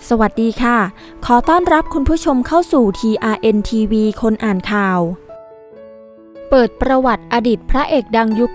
สวัสดีค่ะขอต้อนรับคุณผู้ชมเข้าสู่ TRN TV คนอ่านข่าวเปิดประวัติอดีตพระเอกดังยุค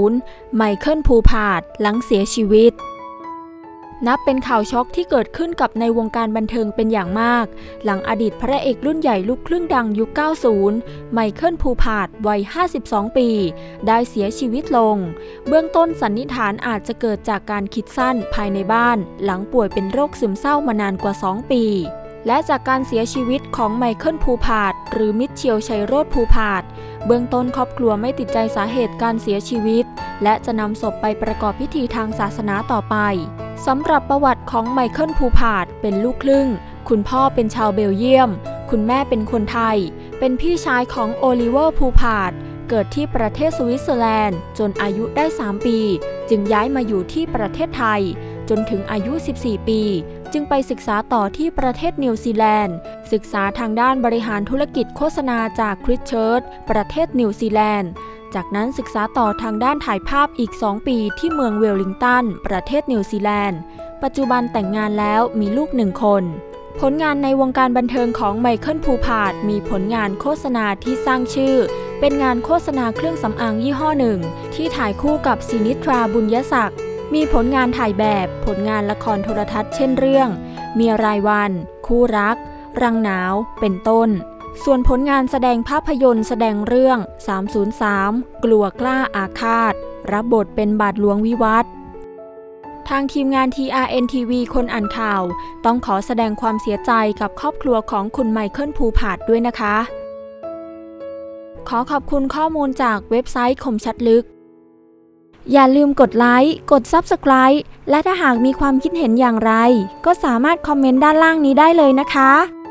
90 ไมเคิล ภูพาร์ทหลังเสียชีวิตนับเป็นข่าวช็อกที่เกิดขึ้นกับในวงการบันเทิงเป็นอย่างมากหลังอดีตพระเอกรุ่นใหญ่ลูกครึ่งดังยุค 90 ไมเคิล ภูพาร์ทวัย 52 ปีได้เสียชีวิตลงเบื้องต้นสันนิษฐานอาจจะเกิดจากการคิดสั้นภายในบ้านหลังป่วยเป็นโรคซึมเศร้ามานานกว่า 2 ปีและจากการเสียชีวิตของไมเคิล ภูพาร์ทหรือมิตรเชียวชัยโรจน์ ภูพาร์ทเบื้องต้นครอบครัวไม่ติดใจสาเหตุการเสียชีวิตและจะนำศพไปประกอบพิธีทางศาสนาต่อไปสำหรับประวัติของไมเคิล ภูพาร์ทเป็นลูกครึ่งคุณพ่อเป็นชาวเบลเยียมคุณแม่เป็นคนไทยเป็นพี่ชายของโอลิเวอร์ ภูพาร์ทเกิดที่ประเทศสวิตเซอร์แลนด์จนอายุได้ 3 ปีจึงย้ายมาอยู่ที่ประเทศไทยจนถึงอายุ 14 ปีจึงไปศึกษาต่อที่ประเทศนิวซีแลนด์ศึกษาทางด้านบริหารธุรกิจโฆษณาจากคริสต์เชิร์ชประเทศนิวซีแลนด์จากนั้นศึกษาต่อทางด้านถ่ายภาพอีก 2 ปีที่เมืองเวลลิงตันประเทศนิวซีแลนด์ปัจจุบันแต่งงานแล้วมีลูก1 คนผลงานในวงการบันเทิงของไมเคิล ภูพาร์ทมีผลงานโฆษณาที่สร้างชื่อเป็นงานโฆษณาเครื่องสำอางยี่ห้อหนึ่งที่ถ่ายคู่กับสินิทราบุญยศักดิ์มีผลงานถ่ายแบบผลงานละครโทรทัศน์เช่นเรื่องมีรายวันคู่รักรังหนาวเป็นต้นส่วนผลงานแสดงภาพยนตร์แสดงเรื่อง303กลัวกล้าอาฆาตรับบทเป็นบาทหลวงวิวัฒน์ทางทีมงาน TRN TV คนอ่านข่าวต้องขอแสดงความเสียใจกับครอบครัวของคุณไมเคิล ภูพาร์ทด้วยนะคะขอขอบคุณข้อมูลจากเว็บไซต์คมชัดลึกอย่าลืมกดไลค์กด Subscribe และถ้าหากมีความคิดเห็นอย่างไรก็สามารถคอมเมนต์ด้านล่างนี้ได้เลยนะคะ